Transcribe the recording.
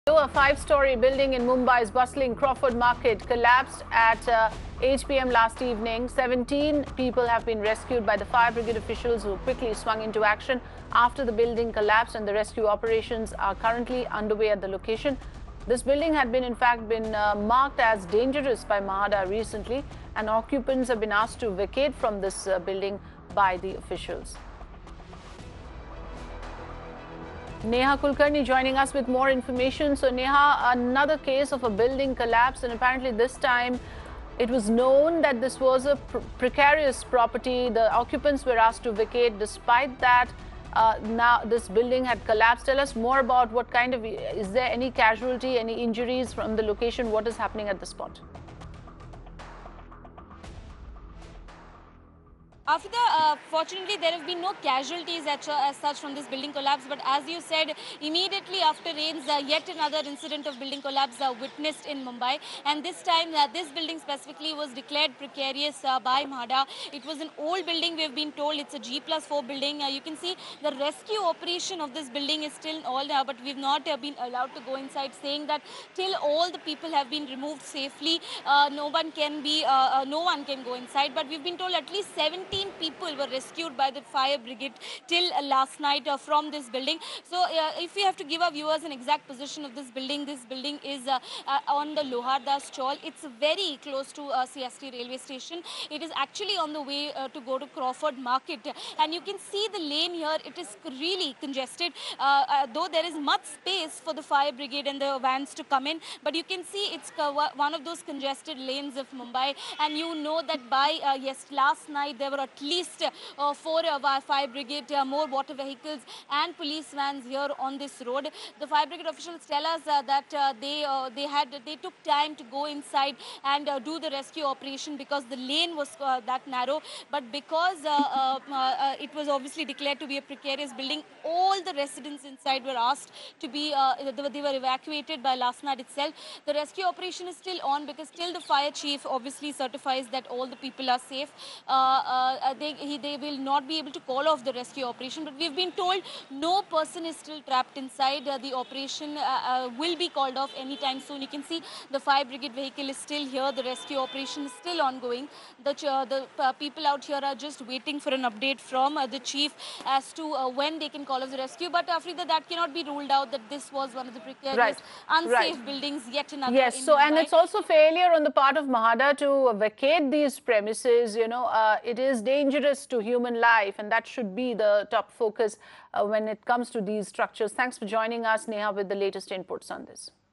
A five-story building in Mumbai's bustling Crawford market collapsed at 8 p.m. last evening. 17 people have been rescued by the fire brigade officials who quickly swung into action after the building collapsed, and the rescue operations are currently underway at the location. This building had been marked as dangerous by MHADA recently, and occupants have been asked to vacate from this building by the officials. Neha Kulkarni joining us with more information. So Neha, another case of a building collapse, and apparently this time it was known that this was a precarious property. The occupants were asked to vacate. Despite that, now this building had collapsed. Tell us more about what kind of, is there any casualty, any injuries from the location? What is happening at the spot? Fortunately, there have been no casualties as such from this building collapse. But as you said, immediately after rains, yet another incident of building collapse witnessed in Mumbai. And this time, this building specifically was declared precarious by MHADA. It was an old building, we have been told. It's a G+4 building. You can see the rescue operation of this building is still on, but we've not been allowed to go inside, saying that till all the people have been removed safely, no one can go inside. But we've been told at least 17 people were rescued by the fire brigade till last night from this building. So if we have to give our viewers an exact position of this building is on the Lohardas Chawl. It's very close to CST railway station. It is actually on the way to go to Crawford market, and you can see the lane here. It is really congested, though there is much space for the fire brigade and the vans to come in, but you can see it's one of those congested lanes of Mumbai. And you know that by last night there were at least 4 fire brigade, more water vehicles and police vans here on this road. The fire brigade officials tell us that they took time to go inside and do the rescue operation because the lane was that narrow. But because it was obviously declared to be a precarious building, all the residents inside were asked to be, they were evacuated by last night itself. The rescue operation is still on because still the fire chief obviously certifies that all the people are safe. They will not be able to call off the rescue operation, but we've been told no person is still trapped inside. The operation will be called off anytime soon. You can see the fire brigade vehicle is still here. The rescue operation is still ongoing. The people out here are just waiting for an update from the chief as to when they can call off the rescue. But Afrida, that cannot be ruled out that this was one of the precarious, unsafe buildings, yet another. Yes, so and it's also failure on the part of MHADA to vacate these premises. You know, it is dangerous to human life, and that should be the top focus when it comes to these structures. Thanks for joining us, Neha, with the latest inputs on this.